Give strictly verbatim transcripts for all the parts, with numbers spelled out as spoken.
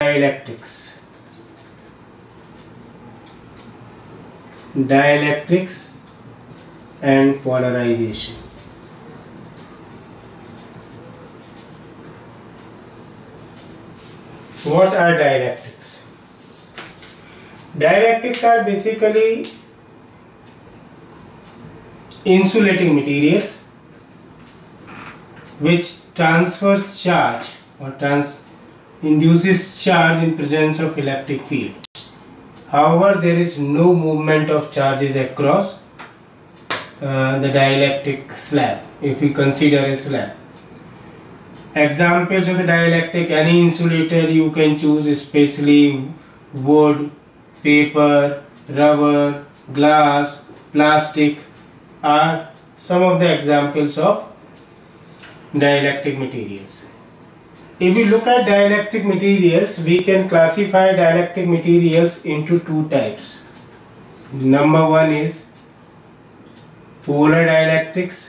dielectrics. Dielectrics and polarization. What are dielectrics? Dielectrics are basically insulating materials which transfers charge or trans induces charge in presence of electric field. However, there is no movement of charges across uh, the dielectric slab if we consider a slab. Examples of the dielectric, any insulator you can choose, especially wood, paper, rubber, glass, plastic are some of the examples of dielectric materials. If we look at dielectric materials, we can classify dielectric materials into two types. Number one is polar dielectrics.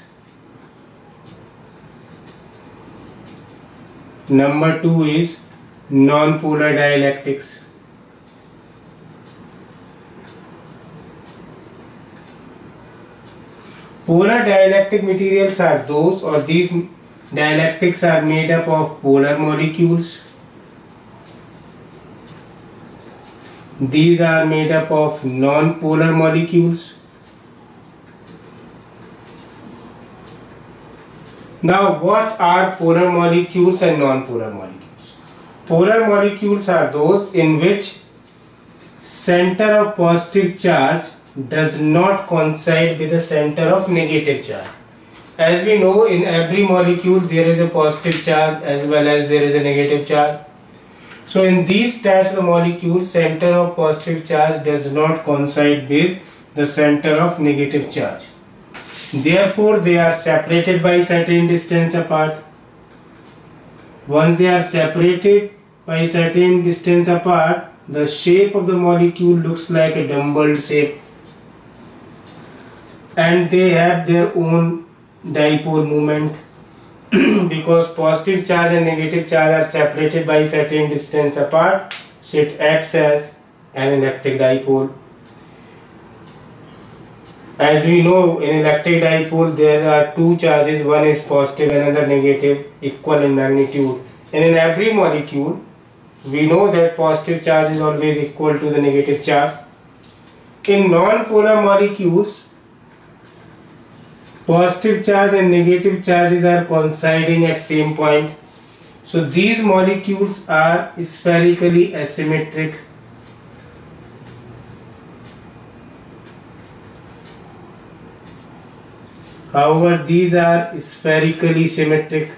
Number two is non-polar dielectrics. Polar dielectric materials are those, or these dielectrics are made up of polar molecules. These are made up of non-polar molecules. Now, what are polar molecules and non-polar molecules? Polar molecules are those in which center of positive charge does not coincide with the center of negative charge. As we know, in every molecule there is a positive charge as well as there is a negative charge. So in these types of molecules, center of positive charge does not coincide with the center of negative charge. Therefore, they are separated by certain distance apart. Once they are separated by certain distance apart, the shape of the molecule looks like a dumbbell shape, and they have their own dipole moment because positive charge and negative charge are separated by certain distance apart, so it acts as an electric dipole. As we know, in electric dipole there are two charges, one is positive and another negative, equal in magnitude, and in every molecule we know that positive charge is always equal to the negative charge. In non-polar molecules, positive charge and negative charges are coinciding at same point. So these molecules are spherically asymmetric. However, these are spherically symmetric.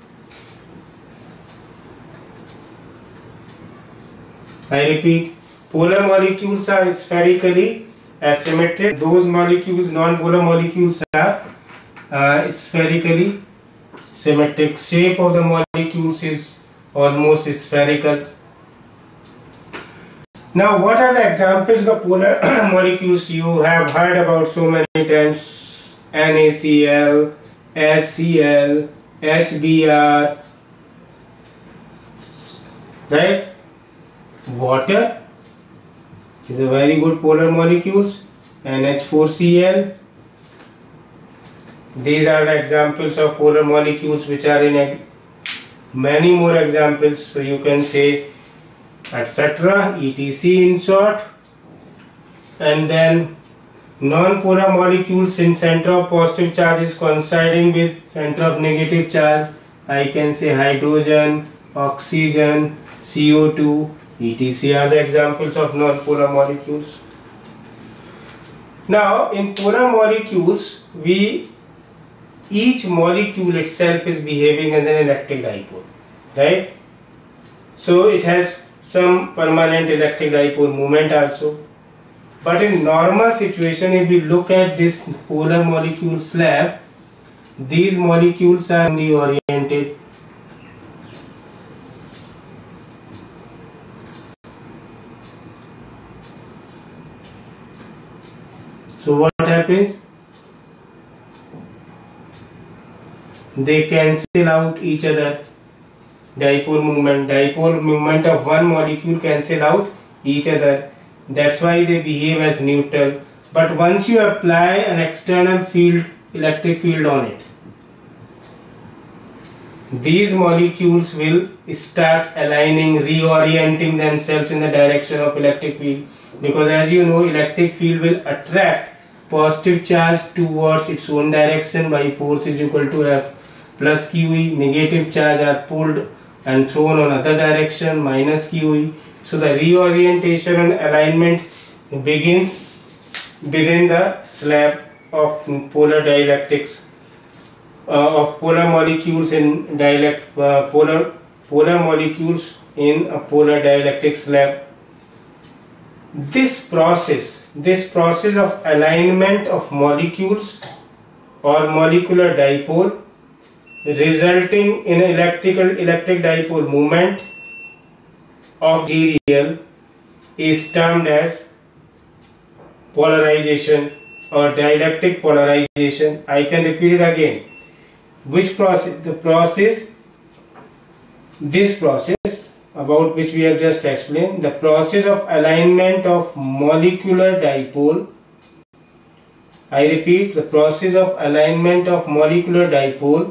I repeat, polar molecules are spherically asymmetric. Those molecules, non-polar molecules, are uh, spherically symmetric. Shape of the molecules is almost spherical. Now, what are the examples of the polar molecules? You have heard about so many times: NaCl, HCl, H B r, right? Water is a very good polar molecules, N H four C l. These are the examples of polar molecules which are in many more examples, so you can say etc, etc in short. And then non-polar molecules in center of positive charge is coinciding with center of negative charge. I can say hydrogen, oxygen, C O two, et cetera are the examples of non-polar molecules. Now, in polar molecules, we each molecule itself is behaving as an electric dipole, right? So it has some permanent electric dipole moment also. But in normal situation, if we look at this polar molecule slab, these molecules are only oriented. So what happens? They cancel out each other. dipole moment. Dipole moment of one molecule cancel out each other. That's why they behave as neutral. But once you apply an external field, electric field on it, these molecules will start aligning, reorienting themselves in the direction of electric field, because as you know, electric field will attract positive charge towards its own direction by force is equal to F plus Q E. Negative charge are pulled and thrown on other direction, minus Q E. So the reorientation and alignment begins within the slab of polar dielectrics. Uh, of polar molecules in dielect uh, polar polar molecules in a polar dielectric slab. This process, this process of alignment of molecules or molecular dipole resulting in electrical electric dipole moment of material is termed as polarization or dielectric polarization. I can repeat it again. Which process? The process, this process about which we have just explained, the process of alignment of molecular dipole. I repeat, the process of alignment of molecular dipole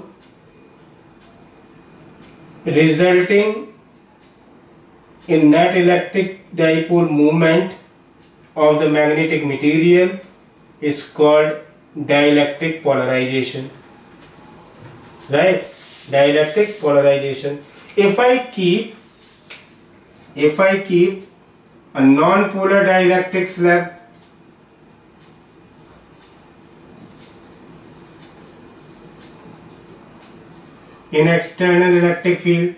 resulting in net electric dipole moment of the magnetic material is called dielectric polarization. Right? Dielectric polarization. If I keep if I keep a non-polar dielectric slab in external electric field,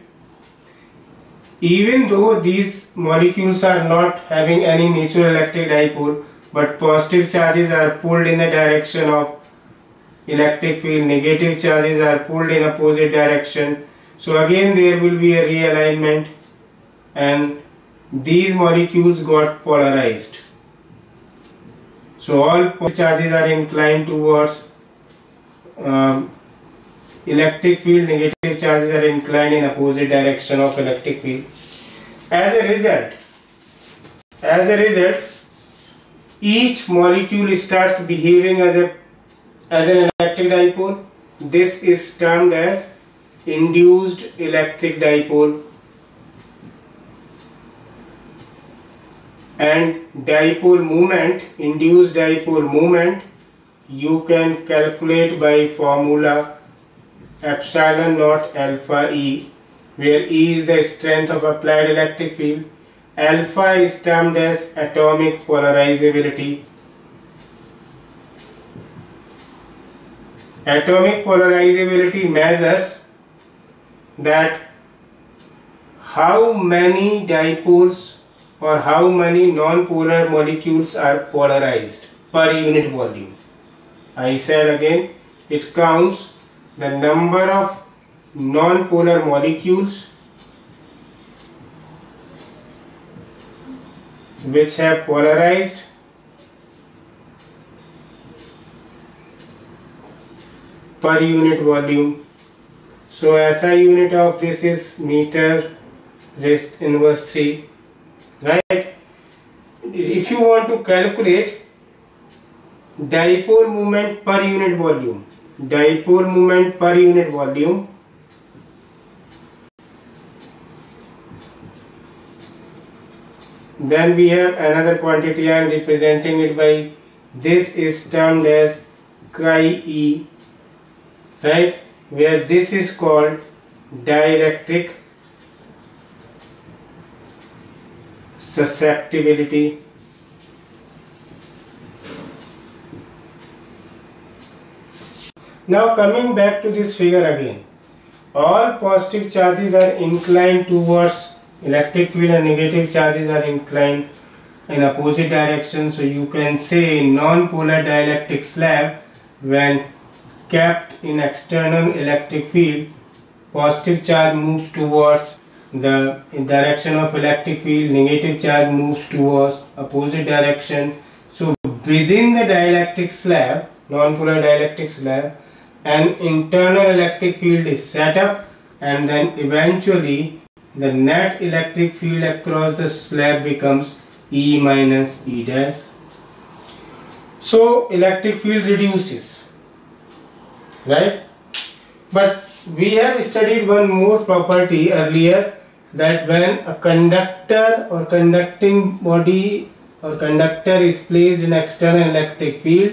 even though these molecules are not having any natural electric dipole, but positive charges are pulled in the direction of electric field, negative charges are pulled in opposite direction. So again there will be a realignment and these molecules got polarized. So all positive charges are inclined towards um, electric field, negative charges are inclined in opposite direction of electric field. As a result, as a result, each molecule starts behaving as a as an electric dipole. This is termed as induced electric dipole, and dipole moment, induced dipole moment, you can calculate by formula epsilon naught alpha E, where E is the strength of applied electric field, alpha is termed as atomic polarizability. Atomic polarizability measures that how many dipoles or how many non-polar molecules are polarized per unit volume. I said again, it counts the number of non-polar molecules which have polarized per unit volume. So S I unit of this is meter raised inverse three, right? If you want to calculate dipole moment per unit volume, dipole moment per unit volume, then we have another quantity. I am representing it by, this is termed as chi E, right, where this is called dielectric susceptibility. Now coming back to this figure again, all positive charges are inclined towards electric field and negative charges are inclined in opposite direction. So you can say non-polar dielectric slab, when kept in external electric field, positive charge moves towards the direction of electric field, negative charge moves towards opposite direction. So within the dielectric slab, non-polar dielectric slab, an internal electric field is set up and then eventually the net electric field across the slab becomes E minus E dash. So electric field reduces, right? But we have studied one more property earlier, that when a conductor or conducting body or conductor is placed in external electric field,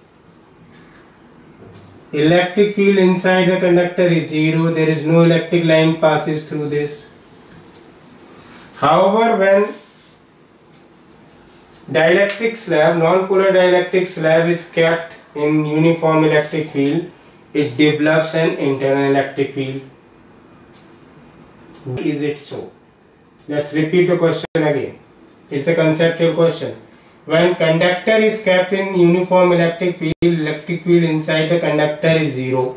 electric field inside the conductor is zero, there is no electric line passes through this. However, when dielectric slab, non-polar dielectric slab is kept in uniform electric field, it develops an internal electric field. Is it so? Let's repeat the question again. It's a conceptual question. When conductor is kept in uniform electric field, electric field inside the conductor is zero.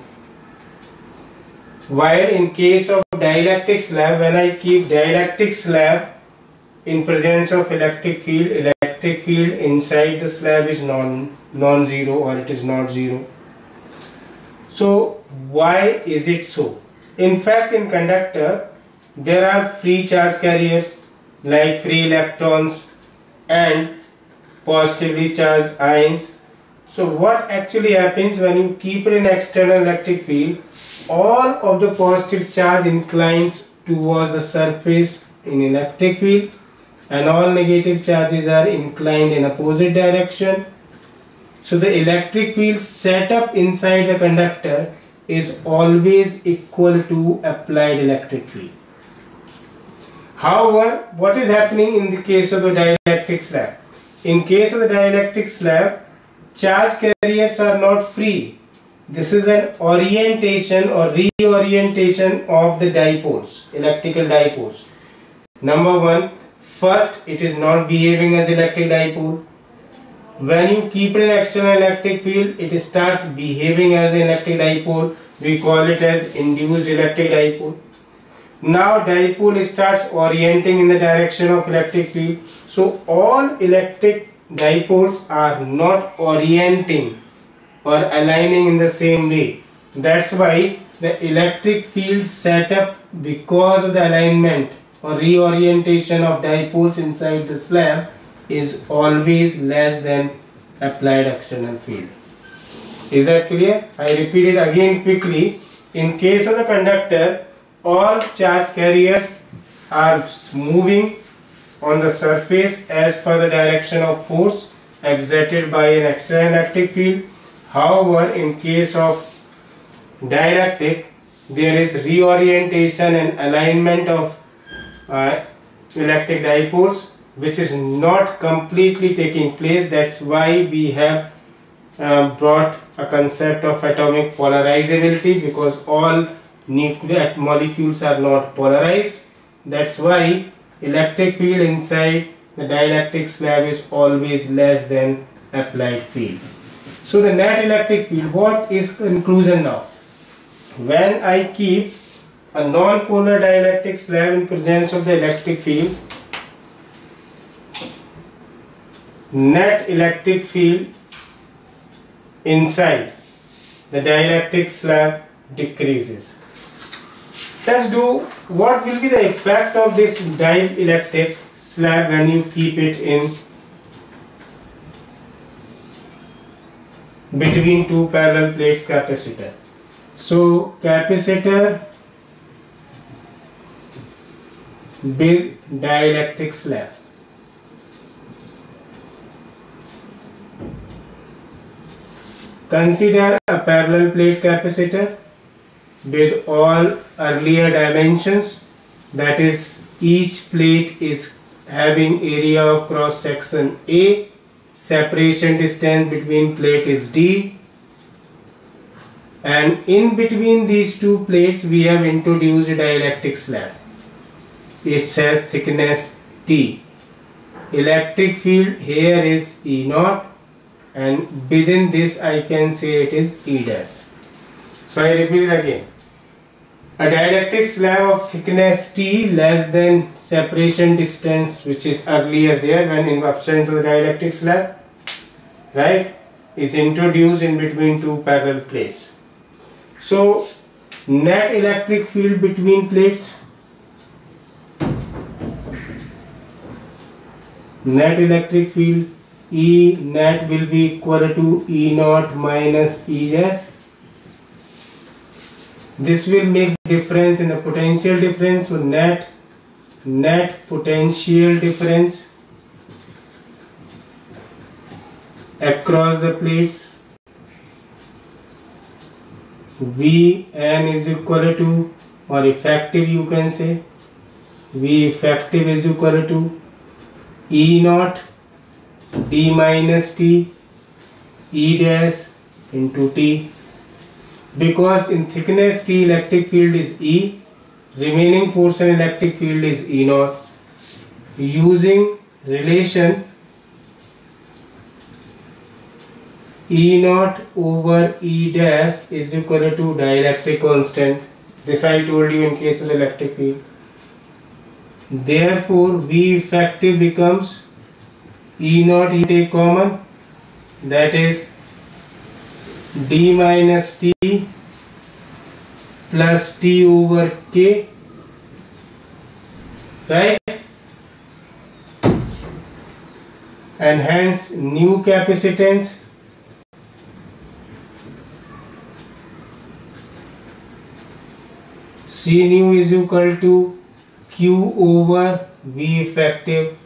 While in case of dielectric slab, when I keep dielectric slab in presence of electric field, electric field inside the slab is non non-zero, or it is not zero. So why is it so? In fact, in conductor there are free charge carriers like free electrons and positively charged ions. So what actually happens when you keep it in external electric field? All of the positive charge inclines towards the surface in electric field, and all negative charges are inclined in opposite direction. So the electric field set up inside the conductor is always equal to applied electric field. However, what is happening in the case of the dielectric slab? In case of the dielectric slab, charge carriers are not free. This is an orientation or reorientation of the dipoles, electrical dipoles. Number one, first, it is not behaving as electric dipole. When you keep it in external electric field, it starts behaving as an electric dipole. We call it as induced electric dipole. Now dipole starts orienting in the direction of electric field. So all electric dipoles are not orienting or aligning in the same way. That's why the electric field set up because of the alignment or reorientation of dipoles inside the slab is always less than applied external field. Is that clear? I repeat it again quickly. In case of the conductor, all charge carriers are moving on the surface as per the direction of force exerted by an external electric field. However, in case of dielectric, there is reorientation and alignment of uh, electric dipoles, which is not completely taking place. That's why we have uh, brought a concept of atomic polarizability, because all nuclear molecules are not polarized. That's why electric field inside the dielectric slab is always less than applied field. So the net electric field, what is conclusion now? When I keep a non-polar dielectric slab in presence of the electric field, net electric field inside the dielectric slab decreases. Let's do what will be the effect of this dielectric slab when you keep it in between two parallel plate capacitor. So capacitor with dielectric slab. Consider a parallel plate capacitor with all earlier dimensions, that is, each plate is having area of cross section A, separation distance between plate is D, and in between these two plates we have introduced a dielectric slab. It has thickness T. Electric field here is E naught, and within this I can say it is E dash. So I repeat it again. A dielectric slab of thickness T less than separation distance, which is earlier there when in absence of the dielectric slab, right, is introduced in between two parallel plates. So net electric field between plates. Net electric field E net will be equal to E naught minus E dash. This will make difference in the potential difference. So net net potential difference across the plates, V N is equal to, or effective you can say, V effective is equal to E naught D minus T E dash into T. Because in thickness T electric field is E, remaining portion electric field is E naught. Using relation E naught over E dash is equal to dielectric constant. This I told you in case of electric field. Therefore, V effective becomes E naught, you take common, that is D minus T plus T over K, right? And hence new capacitance C nu is equal to Q over V effective.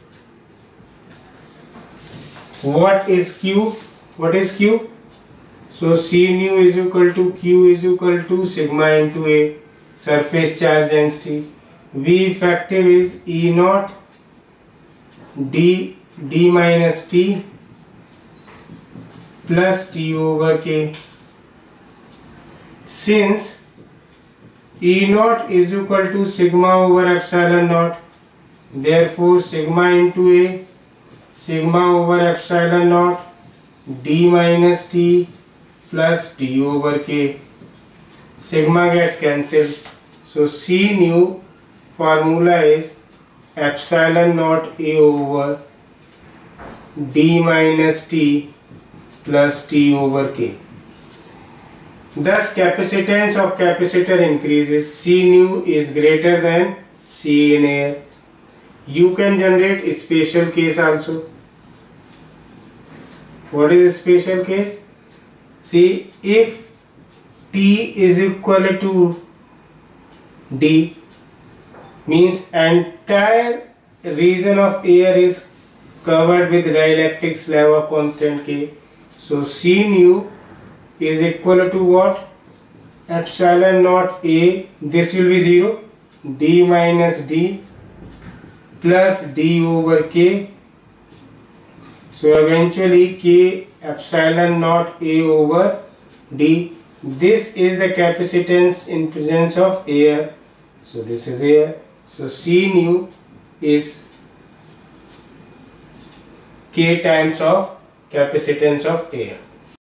What is Q? What is Q? So C nu is equal to Q is equal to sigma into A, surface charge density. V effective is E naught D D minus T plus T over K. Since E naught is equal to sigma over epsilon naught, therefore sigma into A, sigma over epsilon naught D minus T plus T over K. Sigma gets cancelled. So C nu formula is epsilon naught A over D minus T plus T over K. Thus capacitance of capacitor increases. C nu is greater than C in air. You can generate a special case also. What is a special case? See, if T is equal to D, means entire region of air is covered with dielectric slab of constant K. So C nu is equal to what? Epsilon naught A, this will be zero, D minus D plus D over K. So eventually K epsilon naught A over D. This is the capacitance in presence of air. So this is air. So C nu is K times of capacitance of air.